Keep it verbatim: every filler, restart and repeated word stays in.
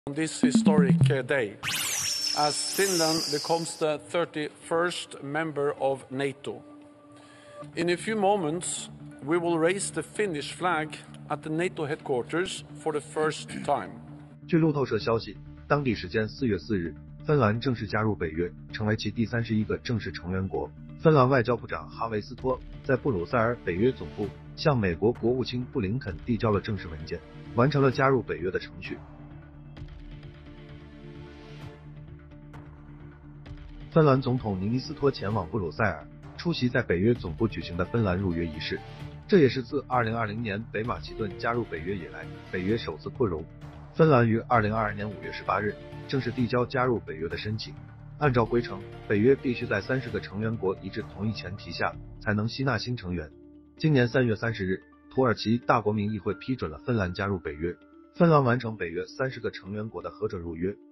On this historic day, as Finland becomes the thirty-first member of NATO. In a few moments, we will raise the Finnish flag at the NATO headquarters for the first time. 据路透社消息，当地时间四月四日，芬兰正式加入北约，成为其第三十一个正式成员国。芬兰外交部长哈维斯托在布鲁塞尔北约总部向美国国务卿布林肯递交了正式文件，完成了加入北约的程序。芬兰总统尼尼斯托前往布鲁塞尔，出席在北约总部举行的芬兰入约仪式。这也是自二零二零年北马其顿加入北约以来，北约首次扩容。芬兰于二零二二年五月十八日正式递交加入北约的申请。按照规程，北约必须在三十个成员国一致同意前提下，才能吸纳新成员。今年三月三十日，土耳其大国民议会批准了芬兰加入北约，芬兰完成北约三十个成员国的核准入约。